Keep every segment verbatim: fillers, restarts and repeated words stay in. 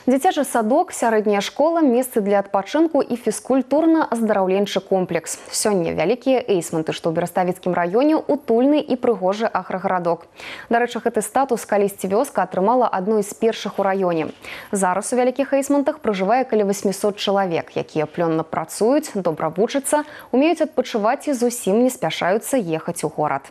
Дзіцячы садок, сярэдняя школа, месцы для адпачынку і фізкультурна-аздараўленчы комплекс. Сёння вялікія эйсменты, што ў Бераставіцкім раёне утульны і прыгожы аграгарадок. Дарэчы, гэты статус калісьці вёска атрымала адной з першых у раёне. Зараз у вялікіх эйсментах пражывае каля восьмісот чалавек, якія плённа працуюць, добра вучацца, умеюць адпачываць і зусім не спяшаюцца ехаць у горад.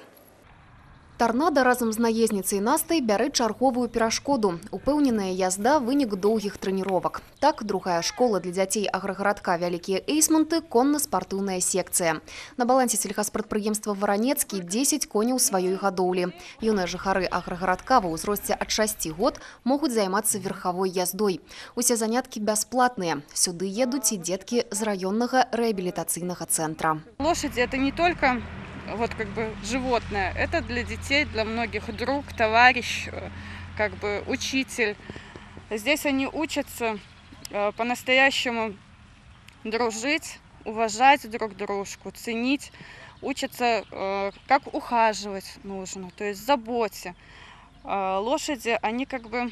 Торнадо разом з наездницей Настай бярэ чарговую перашкоду. Упэўненая язда – вынік доўгіх трэніровак. Так, другая школа для дзяцей аграгарадка «Вялікія эйсменты» – конна-спартыўная секцыя. На балансе сельхазпрадпрыемства «Варанецкі» дзесяць коняў сваёй гадоўлі. Юныя жыхары аграгарадка ва ўзросце ад шасці год могуць займацца верхавой яздой. Усе заняткі бясплатныя. Сюды едуць і дзеткі з раённага рэабілітацыйнага цэнтра. Лошади – это не только вот как бы животное, это для детей, для многих друг, товарищ, как бы учитель. Здесь они учатся по-настоящему дружить, уважать друг дружку, ценить, учатся, как ухаживать нужно, то есть заботе. Лошади, они как бы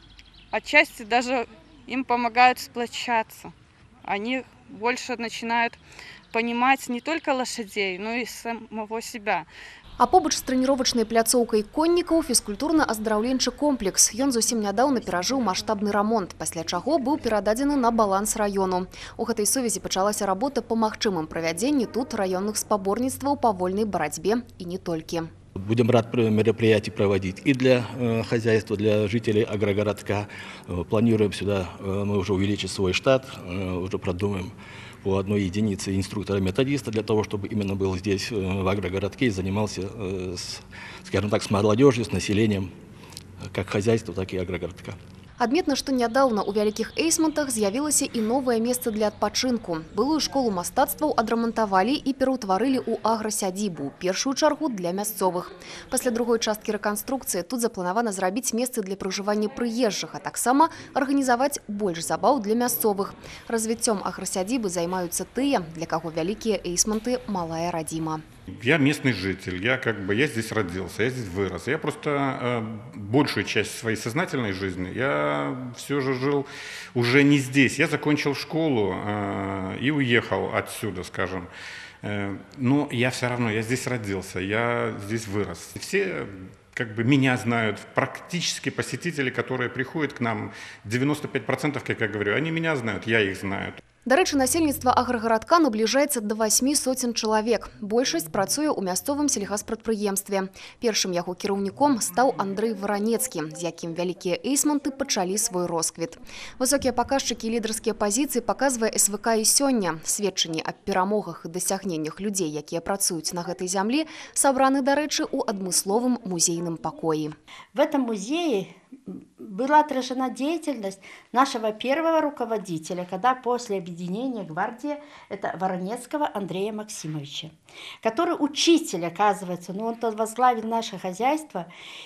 отчасти даже им помогают сплочаться. Они больше начинают понимать не только лошадей, но и самого себя. А побач з трэніровачнай пляцоўкай коннікаў фізкультурна-аздараўленчы комплекс. Ён зусім нядаўна перажыў маштабны рамонт, пасля чаго быў перададзены на баланс раёну. У гэтай сувязі пачалася работа па магчымым правядзенні тут раённых спаборніцтваў па вольнай барацьбе і не толькі. Будем рад мероприятий проводить и для э, хозяйства, для жителей агрогородка. Э, планируем сюда, э, мы уже увеличить свой штат, э, уже продумаем по одной единице инструктора-методиста для того, чтобы именно был здесь, э, в агрогородке, и занимался, э, с, скажем так, с молодежью, с населением, как хозяйства, так и агрогородка. Адметна, што нядаўна ў вялікіх эйсментах з'явілася і новае месца для адпачынку. Былую школу мастацтваў адрамантавалі і пераўтварылі ў аграсядзібу, першую чаргу для мясцовых. Пасля другой часткі рэканструкцыі тут запланавана зрабіць месцы для пражывання прыезджых, а таксама арганізаваць больш забаў для мясцовых. Развіццём аграсядзібы займаюцца тыя, для каго вялікія эйсменты малая радзіма. Я местный житель, я как бы я здесь родился, я здесь вырос. Я просто э, большую часть своей сознательной жизни я все же жил уже не здесь. Я закончил школу э, и уехал отсюда, скажем. Э, но я все равно, я здесь родился, я здесь вырос. Все как бы меня знают, практически посетители, которые приходят к нам, девяносто пять процентов, как я говорю, они меня знают, я их знаю. Дарэчы, насельніцтва аграгарадка набліжаецца да васьмі соцень чалавек. Большасць працуе ў мясцовым сельхазпрадпрыемстве. Першым яго кіраўніком стаў Андрэй Варанецкі, з якім вялікія эйсменты пачалі свой росквіт. Высокія паказчыкі і лідарскія пазіцыі паказвае эс вэ ка і сёння. Сведчанні аб перамогах і дасягненнях людзей, якія працуюць на гэтай зямлі, сабраны, дарэчы, у адмысловым музейным пакоі. В этом музее была отражена деятельность нашего первого руководителя, когда после объединения гвардии, это Воронецкого Андрея Максимовича, который учитель, оказывается, но он тот возглавил наше хозяйство,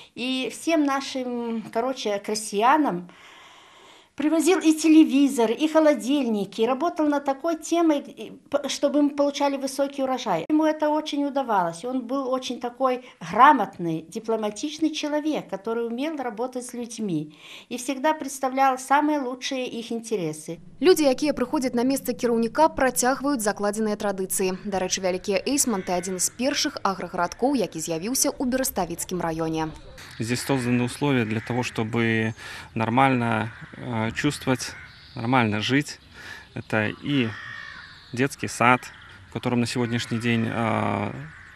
и всем нашим, короче, крестьянам привозил и телевизор, и холодильники, и работал над такой темой, чтобы мы получали высокий урожай. Ему это очень удавалось. Он был очень такой грамотный, дипломатичный человек, который умел работать с людьми и всегда представлял самые лучшие их интересы. Людзі, якія прыходзяць на месца кіраўніка, працягваюць закладзеныя традыцыі. Дарэчы, вялікія эйсменты – адзін з першых аграгарадкоў, які з'явіўся ў Бераставіцкім раёне. Здесь созданы условия для того, чтобы нормально э, чувствовать, нормально жить. Это и детский сад, в котором на сегодняшний день э,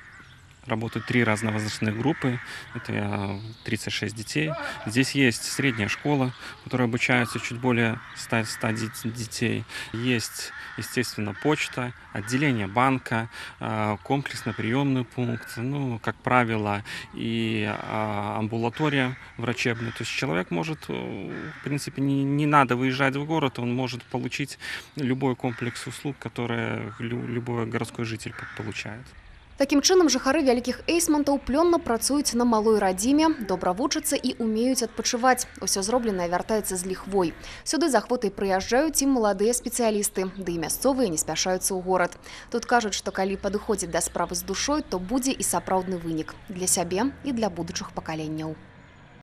работают три разновозрастных группы, это тридцать шесть детей. Здесь есть средняя школа, в которой обучаются чуть более ста детей. Есть, естественно, почта, отделение банка, комплексно-приемный пункт, ну, как правило, и амбулатория врачебная. То есть человек может, в принципе, не, не надо выезжать в город, он может получить любой комплекс услуг, которые любой городской житель получает. Такім чынам, жыхары вялікіх эйсментаў плённа працуюць на малой радзіме, добра вучацца і умеюць адпачываць. Усё зробленае вяртаецца з ліхвой. Сюды з ахвотай прыязджаюць і маладыя спецыялісты, ды і мясцовыя не спяшаюцца ў горад. Тут кажуць, што калі падыходзіць да справы з душой, то будзе і сапраўдны вынік для сябе і для будучых пакаленняў.